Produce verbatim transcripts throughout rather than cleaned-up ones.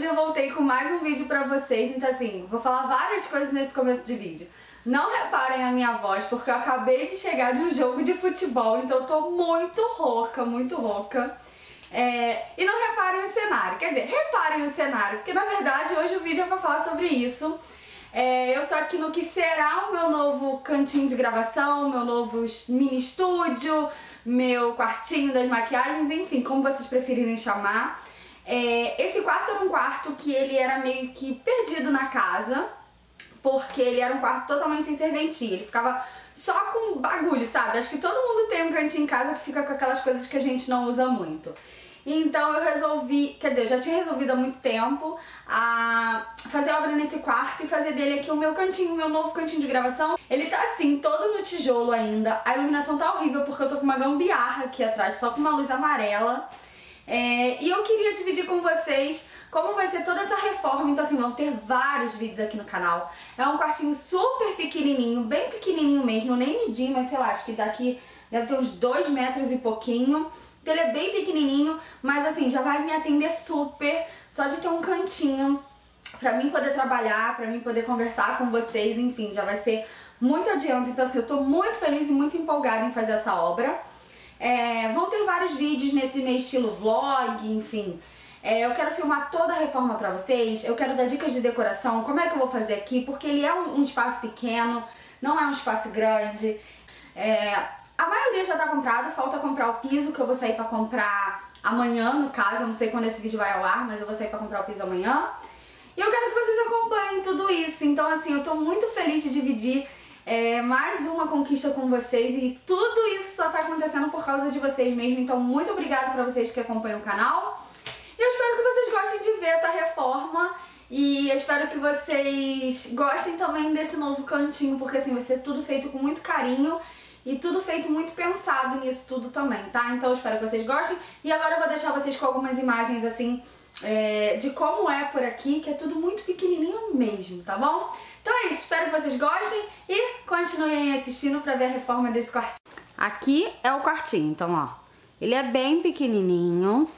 eu voltei com mais um vídeo pra vocês, então assim, vou falar várias coisas nesse começo de vídeo. Não reparem a minha voz, porque eu acabei de chegar de um jogo de futebol, então eu tô muito rouca, muito rouca. É... E não reparem o cenário, quer dizer, reparem o cenário, porque na verdade hoje o vídeo é pra falar sobre isso. É, eu tô aqui no que será o meu novo cantinho de gravação, meu novo mini estúdio, meu quartinho das maquiagens, enfim, como vocês preferirem chamar. É, esse quarto era um quarto que ele era meio que perdido na casa, porque ele era um quarto totalmente sem serventia, ele ficava só com bagulho, sabe? Acho que todo mundo tem um cantinho em casa que fica com aquelas coisas que a gente não usa muito. Então eu resolvi, quer dizer, eu já tinha resolvido há muito tempo a fazer obra nesse quarto e fazer dele aqui o meu cantinho, o meu novo cantinho de gravação. Ele tá assim, todo no tijolo ainda, a iluminação tá horrível porque eu tô com uma gambiarra aqui atrás, só com uma luz amarela. É, e eu queria dividir com vocês como vai ser toda essa reforma, então assim, vão ter vários vídeos aqui no canal. É um quartinho super pequenininho, bem pequenininho mesmo, nem medi, mas sei lá, acho que daqui deve ter uns dois metros e pouquinho. Então ele é bem pequenininho, mas assim, já vai me atender super, só de ter um cantinho pra mim poder trabalhar, pra mim poder conversar com vocês, enfim, já vai ser muito adianto. Então assim, eu tô muito feliz e muito empolgada em fazer essa obra. É, vão ter vários vídeos nesse meio estilo vlog, enfim. É, eu quero filmar toda a reforma pra vocês, eu quero dar dicas de decoração, como é que eu vou fazer aqui, porque ele é um, um espaço pequeno, não é um espaço grande. É, a maioria já tá comprado, falta comprar o piso, que eu vou sair pra comprar amanhã, no caso, eu não sei quando esse vídeo vai ao ar, mas eu vou sair pra comprar o piso amanhã. E eu quero que vocês acompanhem tudo isso, então assim, eu tô muito feliz de dividir É, mais uma conquista com vocês e tudo isso só tá acontecendo por causa de vocês mesmo, então muito obrigada pra vocês que acompanham o canal. E eu espero que vocês gostem de ver essa reforma e eu espero que vocês gostem também desse novo cantinho, porque assim vai ser tudo feito com muito carinho e tudo feito muito pensado nisso tudo também, tá? Então eu espero que vocês gostem e agora eu vou deixar vocês com algumas imagens assim é, de como é por aqui, que é tudo muito pequenininho mesmo, tá bom? Então é isso, espero que vocês gostem e continuem assistindo pra ver a reforma desse quartinho. Aqui é o quartinho, então ó, ele é bem pequenininho,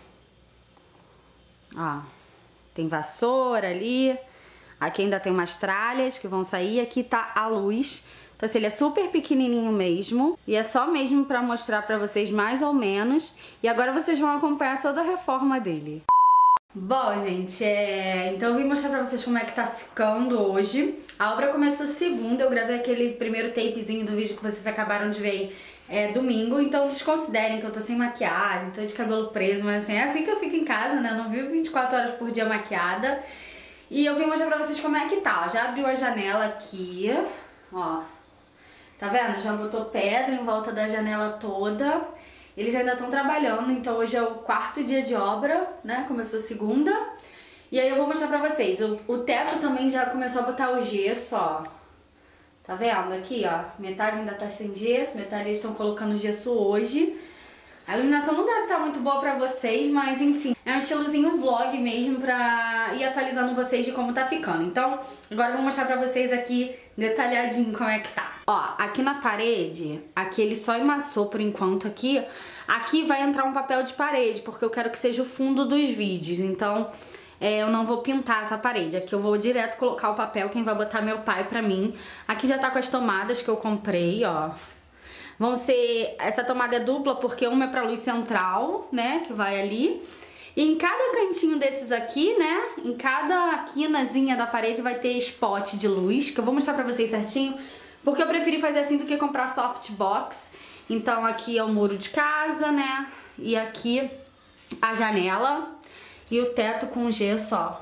ó, tem vassoura ali, aqui ainda tem umas tralhas que vão sair, aqui tá a luz, então assim, ele é super pequenininho mesmo e é só mesmo pra mostrar pra vocês mais ou menos e agora vocês vão acompanhar toda a reforma dele. Bom, gente, é... então eu vim mostrar pra vocês como é que tá ficando hoje. A obra começou segunda, eu gravei aquele primeiro tapezinho do vídeo que vocês acabaram de ver é, domingo. Então desconsiderem que eu tô sem maquiagem, tô de cabelo preso, mas assim, é assim que eu fico em casa, né? Eu não vivo vinte e quatro horas por dia maquiada. E eu vim mostrar pra vocês como é que tá, ó. Já abriu a janela aqui, ó. Tá vendo? Já botou pedra em volta da janela toda. Eles ainda estão trabalhando, então hoje é o quarto dia de obra, né? Começou segunda. E aí eu vou mostrar pra vocês. O, o teto também já começou a botar o gesso, ó. Tá vendo aqui, ó? Metade ainda tá sem gesso, metade eles estão colocando gesso hoje. A iluminação não deve estar muito boa pra vocês, mas enfim. É um estilozinho vlog mesmo pra ir atualizando vocês de como tá ficando. Então, agora eu vou mostrar pra vocês aqui detalhadinho como é que tá. Ó, aqui na parede, aqui ele só emassou por enquanto aqui. Aqui vai entrar um papel de parede, porque eu quero que seja o fundo dos vídeos. Então, é, eu não vou pintar essa parede. Aqui eu vou direto colocar o papel, quem vai botar meu pai pra mim. Aqui já tá com as tomadas que eu comprei, ó. Vão ser... Essa tomada é dupla porque uma é pra luz central, né, que vai ali. E em cada cantinho desses aqui, né, em cada quinazinha da parede vai ter spot de luz, que eu vou mostrar pra vocês certinho, porque eu preferi fazer assim do que comprar softbox. Então aqui é o muro de casa, né, e aqui a janela e o teto com gesso, ó.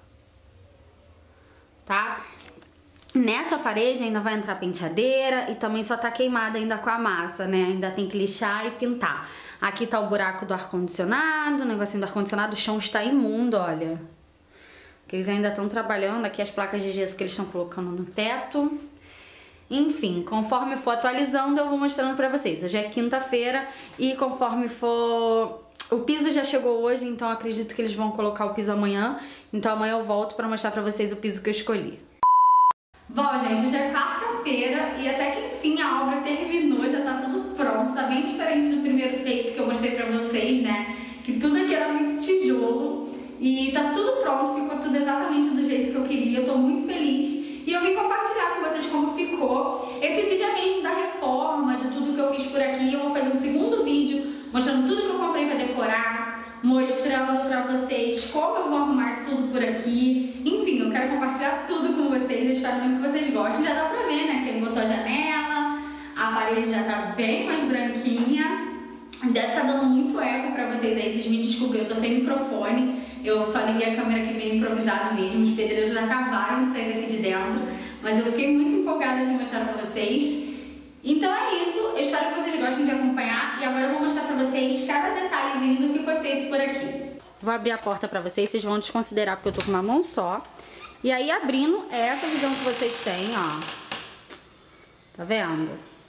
Tá? Nessa parede ainda vai entrar penteadeira e também só tá queimada ainda com a massa, né? Ainda tem que lixar e pintar. Aqui tá o buraco do ar-condicionado, o negocinho do ar-condicionado, o chão está imundo, olha. Que eles ainda estão trabalhando, aqui as placas de gesso que eles estão colocando no teto. Enfim, conforme for atualizando eu vou mostrando pra vocês. Hoje é quinta-feira e conforme for... O piso já chegou hoje, então acredito que eles vão colocar o piso amanhã. Então amanhã eu volto pra mostrar pra vocês o piso que eu escolhi. Bom, gente, hoje é quarta-feira e até que enfim a obra terminou, já tá tudo pronto. Tá bem diferente do primeiro tape que eu mostrei pra vocês, né? Que tudo aqui era muito tijolo. E tá tudo pronto, ficou tudo exatamente do jeito que eu queria, eu tô muito feliz. E eu vim compartilhar com vocês como ficou. Esse vídeo é mesmo da reforma, de tudo que eu fiz por aqui. Eu vou fazer um segundo vídeo mostrando tudo que eu comprei pra decorar, mostrando pra vocês como eu vou arrumar tudo por aqui. Enfim, eu quero compartilhar tudo com vocês. Eu espero muito que vocês gostem. Já dá pra ver, né, que ele botou a janela, a parede já tá bem mais branquinha. Deve estar dando muito eco pra vocês aí, vocês me desculpem, eu tô sem microfone. Eu só liguei a câmera aqui meio improvisado mesmo, os pedreiros já acabaram de sair daqui de dentro. Mas eu fiquei muito empolgada de mostrar pra vocês. Então é isso, eu espero que vocês gostem de acompanhar. E agora eu vou mostrar pra vocês cada detalhezinho do que foi feito por aqui. Vou abrir a porta pra vocês, vocês vão desconsiderar porque eu tô com uma mão só. E aí abrindo, é essa visão que vocês têm, ó. Tá vendo?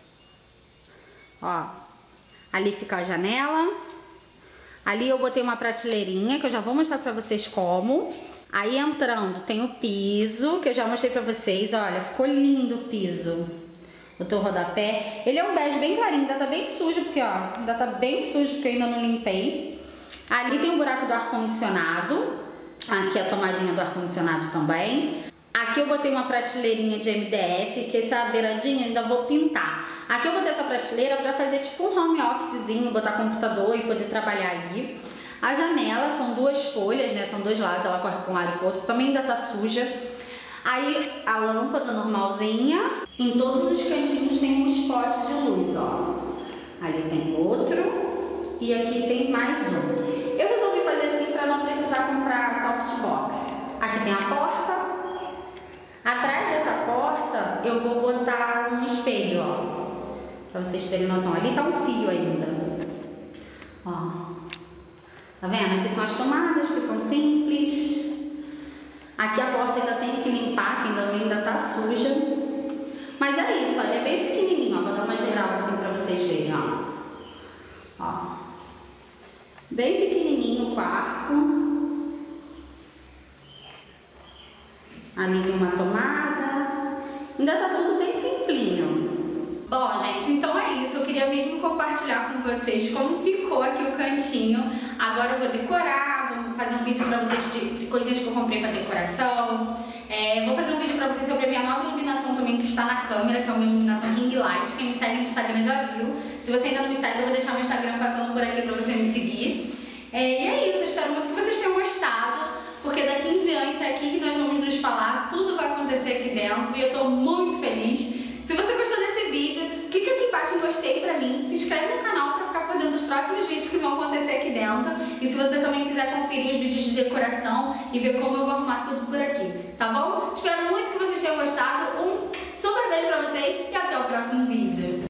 Ó, ali fica a janela. Ali eu botei uma prateleirinha, que eu já vou mostrar pra vocês como. Aí entrando tem o piso, que eu já mostrei pra vocês. Olha, ficou lindo o piso. Botou o rodapé. Ele é um bege bem clarinho, ainda tá bem sujo, porque ó, ainda tá bem sujo, porque eu ainda não limpei. Ali tem o buraco do ar-condicionado. Aqui a tomadinha do ar-condicionado também. Aqui eu botei uma prateleirinha de M D F, que essa beiradinha eu ainda vou pintar. Aqui eu botei essa prateleira pra fazer tipo um home officezinho, botar computador e poder trabalhar ali. A janela são duas folhas, né? São dois lados, ela corre pra um lado e pro outro. Também ainda tá suja. Aí a lâmpada normalzinha. Em todos os cantinhos tem um spot de luz, ó. Ali tem outro. E aqui tem mais um. Eu resolvi fazer assim pra não precisar comprar softbox. Aqui tem a porta. Atrás dessa porta eu vou botar um espelho, ó. Pra vocês terem noção. Ali tá um fio ainda. Ó. Tá vendo? Aqui são as tomadas, que são simples. Aqui a porta ainda tem que limpar, que ainda, ainda tá suja. Mas é isso, olha, é bem pequenininho, ó. Vou dar uma geral assim pra vocês verem, ó. Ó. Bem pequenininho o quarto. Ali tem uma tomada. Ainda tá tudo bem simplinho. Bom, gente, então é isso. Eu queria mesmo compartilhar com vocês como ficou aqui o cantinho. Agora eu vou decorar, vou fazer um vídeo pra vocês de, de coisinhas que eu comprei pra decoração. É, vou fazer um vídeo pra vocês sobre a minha nova iluminação também, que está na câmera, que é uma iluminação ring light. Quem me segue no Instagram já viu. Se você ainda não me segue, eu vou deixar meu Instagram passando por aqui pra você me seguir. É, e é isso, eu espero muito que vocês tenham gostado, porque daqui em diante é aqui que nós vamos nos falar, tudo vai acontecer aqui dentro e eu tô muito feliz. Se você gostou desse vídeo, clica aqui embaixo em gostei pra mim, se inscreve no canal pra ficar por dentro dos próximos vídeos que vão acontecer aqui dentro. E se você também quiser conferir os vídeos de decoração e ver como eu vou arrumar tudo por aqui, tá bom? Espero muito que vocês tenham gostado, um super beijo pra vocês e até o próximo vídeo.